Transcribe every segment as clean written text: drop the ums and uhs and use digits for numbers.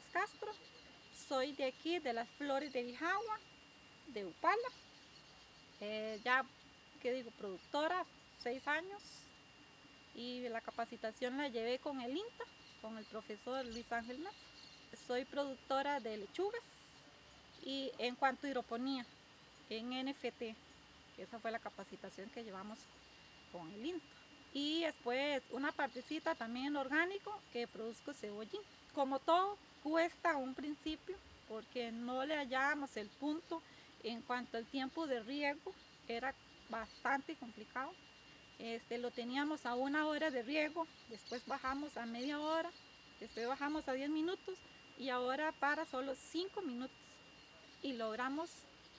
Castro, soy de aquí, de las Flores de Bijagua, de Upala. Ya, ¿qué digo? Productora, 6 años, y la capacitación la llevé con el INTA, con el profesor Luis Ángel Mesa. Soy productora de lechugas y en cuanto a hidroponía, en NFT, esa fue la capacitación que llevamos con el INTA. Y después una partecita también en orgánico que produzco cebollín. Como todo, cuesta a un principio porque no le hallábamos el punto en cuanto al tiempo de riego, era bastante complicado. Lo teníamos a 1 hora de riego, después bajamos a media hora, después bajamos a 10 minutos y ahora para solo 5 minutos. Y logramos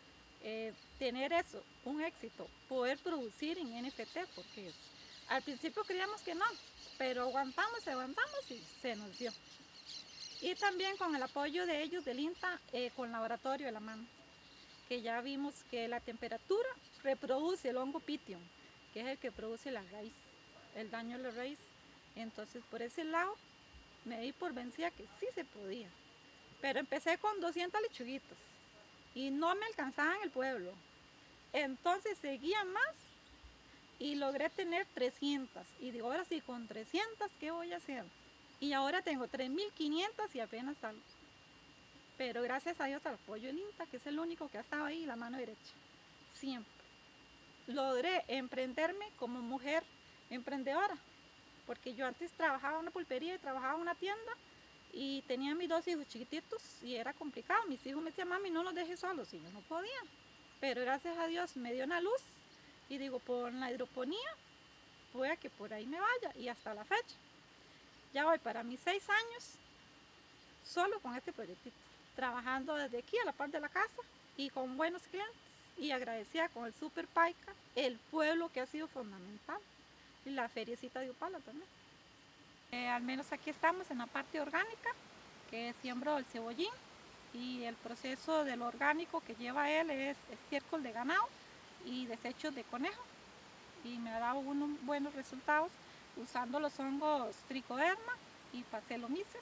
tener eso, un éxito, poder producir en NFT, porque al principio creíamos que no, pero aguantamos y se nos dio. Y también con el apoyo de ellos, del INTA, con laboratorio de la mano, que ya vimos que la temperatura reproduce el hongo Pythium, que es el que produce la raíz, el daño a la raíz. Entonces por ese lado me di por vencida que sí se podía. Pero empecé con 200 lechuguitas y no me alcanzaba en el pueblo. Entonces seguía más y logré tener 300. Y digo, ahora sí, con 300, ¿qué voy a hacer? Y ahora tengo 3.500 y apenas salgo. Pero gracias a Dios al apoyo del INTA, que es el único que ha estado ahí, la mano derecha. Siempre. Logré emprenderme como mujer emprendedora. Porque yo antes trabajaba en una pulpería y trabajaba en una tienda y tenía mis 2 hijos chiquititos y era complicado. Mis hijos me decían, mami, no los dejes solos, y yo no podía. Pero gracias a Dios me dio una luz y digo, por la hidroponía, puede que por ahí me vaya, y hasta la fecha. Ya voy para mis 6 años solo con este proyectito, trabajando desde aquí a la par de la casa y con buenos clientes, y agradecida con el Super Paica, el pueblo que ha sido fundamental, y la feriecita de Upala también. Al menos aquí estamos en la parte orgánica, que siembro el cebollín, y el proceso de lo orgánico que lleva él es estiércol de ganado y desechos de conejo, y me ha dado unos buenos resultados usando los hongos tricoderma y pastelomices,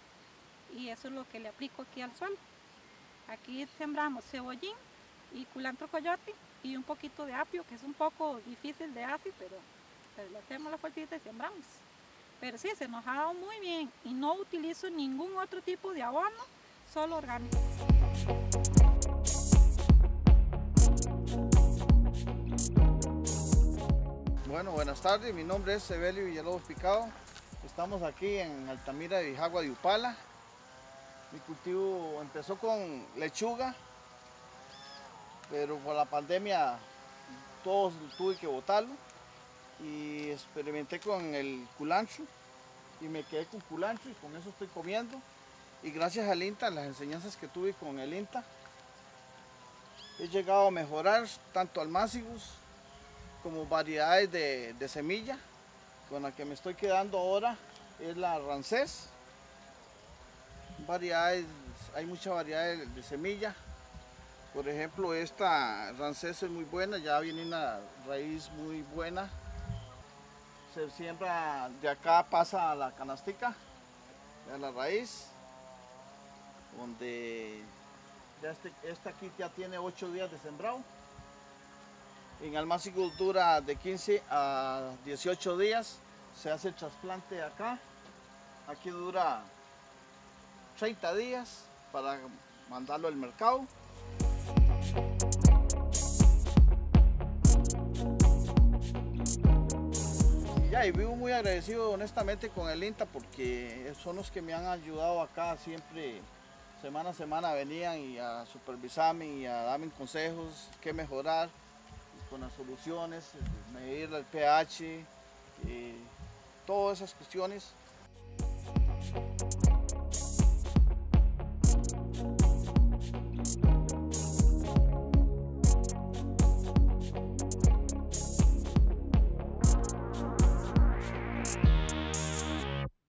y eso es lo que le aplico aquí al suelo. Aquí sembramos cebollín y culantro coyote y un poquito de apio, que es un poco difícil de hacer, pero le hacemos la fuercita y sembramos. Pero sí, se nos ha dado muy bien y no utilizo ningún otro tipo de abono, solo orgánico. Bueno, buenas tardes, mi nombre es Sebelio Villalobos Picado. Estamos aquí en Altamira de Bijagua de Upala. Mi cultivo empezó con lechuga, pero por la pandemia todos tuve que botarlo, y experimenté con el culantro y me quedé con culantro y con eso estoy comiendo. Y gracias al INTA, las enseñanzas que tuve con el INTA, he llegado a mejorar tanto almácigos como variedades de semilla. Con la que me estoy quedando ahora es la Rancés. Hay mucha variedad de semilla. Por ejemplo, esta Rancés es muy buena, ya viene una raíz muy buena. Se siembra de acá, pasa a la canastica, a la raíz, donde ya este aquí ya tiene 8 días de sembrado. En almácigo dura de 15 a 18 días, se hace el trasplante acá. Aquí dura 30 días para mandarlo al mercado. Y vivo muy agradecido honestamente con el INTA, porque son los que me han ayudado acá siempre. Semana a semana venían y a supervisarme y a darme consejos, qué mejorar con las soluciones, medir el pH, todas esas cuestiones.